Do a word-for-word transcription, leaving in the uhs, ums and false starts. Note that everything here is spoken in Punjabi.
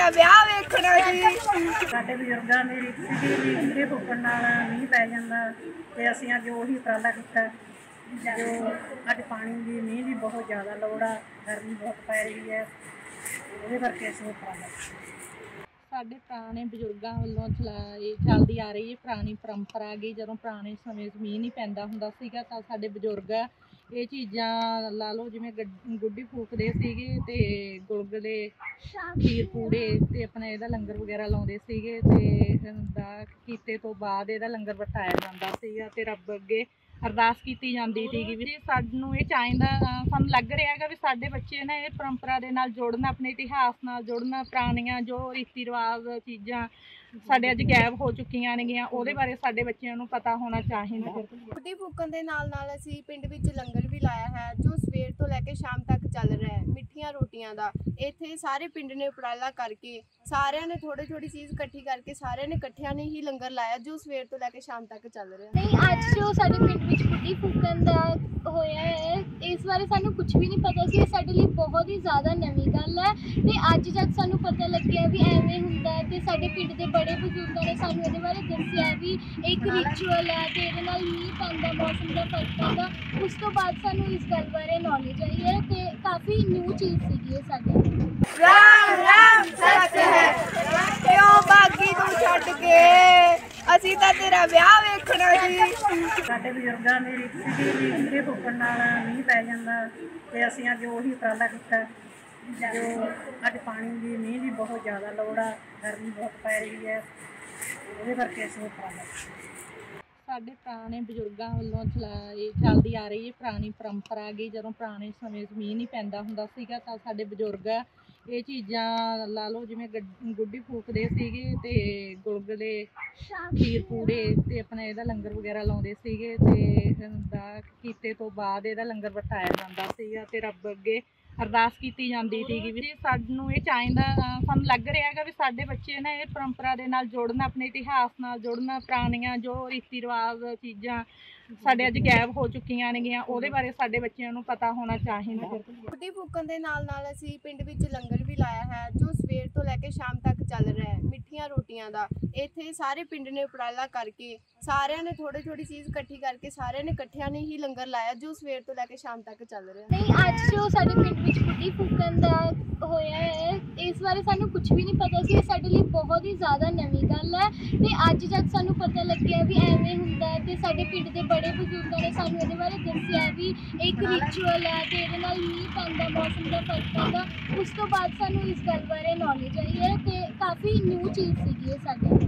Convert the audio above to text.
तेरा ब्याह वेखना जी। ਸਾਡੇ ਬਜ਼ੁਰਗਾਂ ਦੀ ਰੀਤ ਸੀਗੀ ਵੀ ਇਹਦੇ ਫੁੱਕਣ ਨਾਲ ਮੀਂਹ ਪੈ ਜਾਂਦਾ ਤੇ ਅਸੀਂ ਅੱਜ ਉਹੀ ਉਪਰਾਲਾ ਕੀਤਾ ਜੋ ਅੱਜ ਪਾਣੀ ਦੀ ਮੀਂਹ ਦੀ ਬਹੁਤ ਜ਼ਿਆਦਾ ਲੋੜ ਆ, ਗਰਮੀ ਬਹੁਤ ਪੈ ਰਹੀ ਹੈ, ਉਹਦੇ ਕਰਕੇ ਅਸੀਂ ਉਪਰਾਲਾ ਸਾਡੇ ਪੁਰਾਣੇ ਬਜ਼ੁਰਗਾਂ ਵੱਲੋਂ ਚਲਾਈ ਚੱਲਦੀ ਆ ਰਹੀ ਹੈ ਪੁਰਾਣੀ ਪਰੰਪਰਾ ਗੀ। ਜਦੋਂ ਪੁਰਾਣੇ ਸਮੇਂ 'ਚ ਮੀਂਹ ਨਹੀਂ ਪੈਂਦਾ ਹੁੰਦਾ ਸੀਗਾ ਤਾਂ ਸਾਡੇ ਬਜ਼ੁਰਗ ਇਹ ਚੀਜ਼ਾਂ ਲਾ ਲਓ ਜਿਵੇਂ ਗੁੱਡੀ ਫੂਕਦੇ ਸੀਗੇ ਤੇ ਗੁਲਗੁਲੇ ਖੀਰ ਪੂੜੇ ਤੇ ਆਪਣਾ ਇਹਦਾ ਲੰਗਰ ਵਗੈਰਾ ਲਾਉਂਦੇ ਸੀਗੇ ਤੇ ਦਾ ਕੀਤੇ ਤੋਂ ਬਾਅਦ ਇਹਦਾ ਲੰਗਰ ਵਰਤਾਇਆ ਜਾਂਦਾ ਸੀਗਾ ਤੇ ਰੱਬ ਅੱਗੇ ਅਰਦਾਸ ਕੀਤੀ ਜਾਂਦੀ ਸੀਗੀ ਵੀ ਸਾਨੂੰ ਇਹ ਚਾਹੀਦਾ, ਸਾਨੂੰ ਲੱਗ ਰਿਹਾ ਹੈਗਾ ਵੀ ਸਾਡੇ ਬੱਚੇ ਨਾ ਇਹ ਪਰੰਪਰਾ ਦੇ ਨਾਲ ਜੁੜਨ, ਆਪਣੇ ਇਤਿਹਾਸ ਨਾਲ ਜੁੜਨ, ਪੁਰਾਣੀਆਂ ਜੋ ਰੀਤੀ ਰਿਵਾਜ ਚੀਜ਼ਾਂ ਸਾਡੇ ਅੱਜ ਗਾਇਬ ਹੋ ਚੁੱਕੀਆਂ ਨੇਗੀਆਂ ਉਹਦੇ ਬਾਰੇ ਸਾਡੇ ਬੱਚਿਆਂ ਨੂੰ ਪਤਾ ਹੋਣਾ ਚਾਹੀਦਾ। ਗੁੱਡੀ ਫੂਕਣ ਦੇ ਨਾਲ ਨਾਲ ਅਸੀਂ ਪਿੰਡ ਵਿੱਚ ਲੰਗਰ ਵੀ ਲਾਇਆ ਹੈ ਜੋ ਸਵੇਰ ਤੋਂ ਲੈ ਕੇ ਸ਼ਾਮ ਤੱਕ ਚੱਲ ਰਿਹਾ ਹੈ, ਮਿੱਠੀਆਂ ਰੋਟੀਆਂ ਦਾ। ਇੱਥੇ ਸਾਰੇ ਪਿੰਡ ਨੇ ਉਪਰਾਲਾ ਕਰਕੇ ਸਾਰਿਆਂ ਨੇ ਥੋੜੀ ਥੋੜੀ ਚੀਜ਼ ਇਕੱਠੀ ਕਰਕੇ ਸਾਰਿਆਂ ਨੇ ਇਕੱਠਿਆਂ ਨੇ ਹੀ ਲੰਗਰ ਲਾਇਆ ਜੋ ਸਵੇਰ ਤੋਂ ਲੈ ਕੇ ਸ਼ਾਮ ਤੱਕ ਚੱਲ ਰਿਹਾ। ਨਹੀਂ, ਅੱਜ ਜੋ ਸਾਡੇ ਪਿੰਡ ਵਿੱਚ ਗੁੱਡੀ ਫੂਕਣ ਦਾ ਹੋਇਆ ਹੈ ਇਸ ਬਾਰੇ ਸਾਨੂੰ ਕੁਝ ਵੀ ਨਹੀਂ ਪਤਾ ਸੀ। ਇਹ ਸਾਡੇ ਲਈ ਬਹੁਤ ਹੀ ਜ਼ਿਆਦਾ ਨਵੀਂ ਗੱਲ ਹੈ ਤੇ ਅੱਜ ਜਦ ਸਾਨੂੰ ਪਤਾ ਲੱਗਿਆ ਵੀ ਐਵੇਂ ਹੁੰਦਾ ਤੇ ਸਾਡੇ ਪਿੰਡ ਦੇ ਬੜੇ ਬਜ਼ੁਰਗਾਂ ਨੇ ਸਾਨੂੰ ਇਹਦੇ ਬਾਰੇ ਦੱਸਿਆ ਵੀ ਇੱਕ ਰਿਚੁਅਲ ਹੈ ਤੇ ਇਹਦੇ ਨਾਲ ਮੀਂਹ ਪੈਂਦਾ, ਮੌਸਮ ਦਾ ਫਰਕ ਪੈਂਦਾ, ਉਸ ਤੋਂ ਬਾਅਦ ਸਾਨੂੰ ਇਸ ਗੱਲ ਬਾਰੇ ਨੌਲੇਜ ਆਈ ਹੈ ਤੇ ਕਾਫੀ ਨਿਊ ਚੀਜ਼ ਸੀਗੀ ਇਹ ਸਾਡੇ ਲਈ। ਰਾਮ ਰਾਮ ਸੱਚ ਹੈ ਕਿਉਂ ਬਾਗੀ ਤੂੰ ਛੱਡ ਕੇ ਅਸੀਂ ਤਾਂ ਤੇਰਾ ਵਿਆਹ ਵੇਖਣਾ ਜੀ। ਸਾਡੇ ਬਜ਼ੁਰਗਾਂ ਦੀ ਰੀਤ ਸੀਗੀ ਵੀ ਇਹਦੇ ਫੁੱਕਣ ਨਾਲ ਮੀਂਹ ਪੈ ਜਾਂਦਾ ਤੇ ਅਸੀਂ ਅੱਜ ਉਹੀ ਉਪਰਾਲਾ ਕੀਤਾ ਜੋ ਅੱਜ ਪਾਣੀ ਦੀ ਮੀਂਹ ਦੀ ਬਹੁਤ ਜ਼ਿਆਦਾ ਲੋੜ ਆ, ਗਰਮੀ ਬਹੁਤ ਪੈ ਰਹੀ ਹੈ, ਉਹਦੇ ਕਰਕੇ ਅਸੀਂ ਉਪਰਾਲਾ ਸਾਡੇ ਪੁਰਾਣੇ ਬਜ਼ੁਰਗਾਂ ਵੱਲੋਂ ਚਲਾਈ ਚੱਲਦੀ ਆ ਰਹੀ ਹੈ ਪੁਰਾਣੀ ਪਰੰਪਰਾ ਗੀ। ਜਦੋਂ ਪੁਰਾਣੇ ਸਮੇਂ 'ਚ ਮੀਂਹ ਨਹੀਂ ਪੈਂਦਾ ਹੁੰਦਾ ਸੀਗਾ ਤਾਂ ਸਾਡੇ ਬਜ਼ੁਰਗ ਇਹ ਚੀਜ਼ਾਂ ਲਾ ਲਓ ਜਿਵੇਂ ਗੁੱਡੀ ਫੂਕਦੇ ਸੀਗੇ ਤੇ ਗੁਲਗੁਲੇ ਖੀਰ ਪੂੜੇ ਤੇ ਆਪਣਾ ਇਹਦਾ ਲੰਗਰ ਵਗੈਰਾ ਲਾਉਂਦੇ ਸੀਗੇ ਤੇ ਦਾ ਕੀਤੇ ਤੋਂ ਬਾਅਦ ਇਹਦਾ ਲੰਗਰ ਵਰਤਾਇਆ ਜਾਂਦਾ ਸੀਗਾ ਤੇ ਰੱਬ ਅੱਗੇ ਅਰਦਾਸ ਕੀਤੀ ਜਾਂਦੀ ਸੀਗੀ ਵੀ ਸਾਨੂੰ ਇਹ ਚਾਹੀਦਾ, ਸਾਨੂੰ ਲੱਗ ਰਿਹਾ ਹੈਗਾ ਵੀ ਸਾਡੇ ਬੱਚੇ ਨਾ ਇਹ ਪਰੰਪਰਾ ਦੇ ਨਾਲ ਜੁੜਨ, ਆਪਣੇ ਇਤਿਹਾਸ ਨਾਲ ਜੁੜਨ, ਪੁਰਾਣੀਆਂ ਜੋ ਰੀਤੀ ਰਿਵਾਜ ਚੀਜ਼ਾਂ ਸਾਡੇ ਅੱਜ ਗਾਇਬ ਹੋ ਚੁੱਕੀਆਂ ਨੇਗੀਆਂ ਉਹਦੇ ਬਾਰੇ ਸਾਡੇ ਬੱਚਿਆਂ ਨੂੰ ਪਤਾ ਹੋਣਾ ਚਾਹੀਦਾ। ਗੁੱਡੀ ਫੂਕਣ ਦੇ ਨਾਲ ਨਾਲ ਅਸੀਂ ਪਿੰਡ ਵਿੱਚ ਲੰਗਰ ਵੀ ਲਾਇਆ ਹੈ ਜੋ ਸਵੇਰ ਤੋਂ ਲੈ ਕੇ ਸ਼ਾਮ ਤੱਕ ਚੱਲ ਰਿਹਾ ਹੈ, ਮਿੱਠੀਆਂ ਰੋਟੀਆਂ ਦਾ। ਇੱਥੇ ਸਾਰੇ ਪਿੰਡ ਨੇ ਉਪਰਾਲਾ ਕਰਕੇ ਸਾਰਿਆਂ ਨੇ ਥੋੜੀ ਥੋੜੀ ਚੀਜ਼ ਇਕੱਠੀ ਕਰਕੇ ਸਾਰਿਆਂ ਨੇ ਇਕੱਠਿਆਂ ਨੇ ਹੀ ਲੰਗਰ ਲਾਇਆ ਜੋ ਸਵੇਰ ਤੋਂ ਲੈ ਕੇ ਸ਼ਾਮ ਤੱਕ ਚੱਲ ਰਿਹਾ। ਨਹੀਂ, ਅੱਜ ਜੋ ਸਾਡੇ ਪਿੰਡ ਵਿੱਚ ਗੁੱਡੀ ਫੂਕਣ ਦਾ ਹੋਇਆ ਹੈ ਇਸ ਬਾਰੇ ਸਾਨੂੰ ਕੁਝ ਵੀ ਨਹੀਂ ਪਤਾ ਸੀ। ਇਹ ਸਾਡੇ ਲਈ ਬਹੁਤ ਹੀ ਜ਼ਿਆਦਾ ਨਵੀਂ ਗੱਲ ਹੈ ਤੇ ਅੱਜ ਜਦ ਸਾਨੂੰ ਪਤਾ ਲੱਗਿਆ ਵੀ ਐਵੇਂ ਹੁੰਦਾ ਤੇ ਸਾਡੇ ਪਿੰਡ ਦੇ ਬੜੇ ਬਜ਼ੁਰਗਾਂ ਨੇ ਸਾਨੂੰ ਇਹਦੇ ਬਾਰੇ ਦੱਸਿਆ ਵੀ ਇੱਕ ਰਿਚੁਅਲ ਹੈ ਤੇ ਇਹਦੇ ਨਾਲ ਮੀਂਹ ਪੈਂਦਾ, ਮੌਸਮ ਦਾ ਫਰਕ ਪੈਂਦਾ, ਉਸ ਤੋਂ ਬਾਅਦ ਸਾਨੂੰ ਇਸ ਗੱਲ ਬਾਰੇ ਨੌਲੇਜ ਆਈ ਹੈ ਤੇ ਕਾਫੀ ਨਿਊ ਚੀਜ਼ ਸੀਗੀ ਇਹ ਸਾਡੇ ਲਈ।